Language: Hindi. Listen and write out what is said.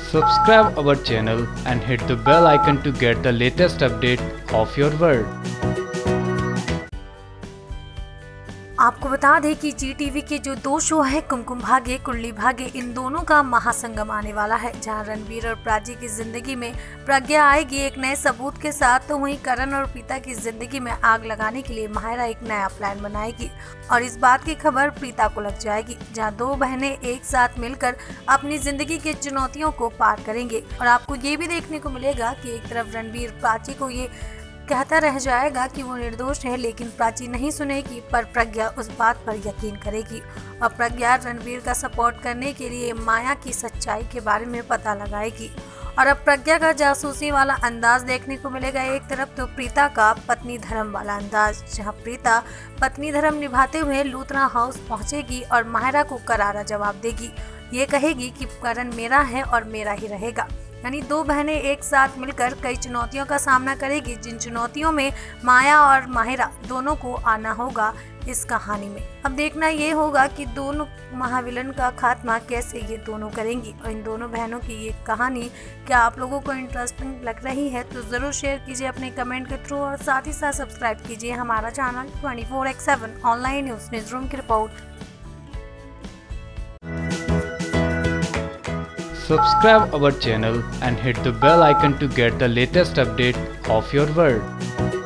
Subscribe our channel and hit the bell icon to get the latest update of your world. आपको बता दें कि जी टीवी के जो दो शो है कुमकुम भाग्य कुंडली भाग्य, इन दोनों का महासंगम आने वाला है, जहां रणबीर और प्राची की जिंदगी में प्रज्ञा आएगी एक नए सबूत के साथ, तो वहीं करण और प्रीता की जिंदगी में आग लगाने के लिए माहिरा एक नया प्लान बनाएगी और इस बात की खबर प्रीता को लग जाएगी, जहां दो बहनें एक साथ मिलकर अपनी जिंदगी की चुनौतियों को पार करेंगे। और आपको ये भी देखने को मिलेगा कि एक तरफ रणबीर प्राची को ये कहता रह जाएगा कि वो निर्दोष है, लेकिन प्राची नहीं सुनेगी, पर प्रज्ञा उस बात पर यकीन करेगी और प्रज्ञा रणबीर का सपोर्ट करने के लिए माया की सच्चाई के बारे में पता लगाएगी। और अब प्रज्ञा का जासूसी वाला अंदाज देखने को मिलेगा एक तरफ, तो प्रीता का पत्नी धर्म वाला अंदाज, जहां प्रीता पत्नी धर्म निभाते हुए लूथरा हाउस पहुंचेगी और माहिरा को करारा जवाब देगी। ये कहेगी कि करण मेरा है और मेरा ही रहेगा। यानी दो बहनें एक साथ मिलकर कई चुनौतियों का सामना करेगी, जिन चुनौतियों में माया और माहिरा दोनों को आना होगा इस कहानी में। अब देखना ये होगा कि दोनों महाविलन का खात्मा कैसे ये दोनों करेंगी और इन दोनों बहनों की ये कहानी क्या आप लोगों को इंटरेस्टिंग लग रही है, तो ज़रूर शेयर कीजिए अपने कमेंट के थ्रू और साथ ही साथ सब्सक्राइब कीजिए हमारा channel 24x7 online news room की रिपोर्ट। Subscribe our channel and hit the bell icon to get the latest update of your world.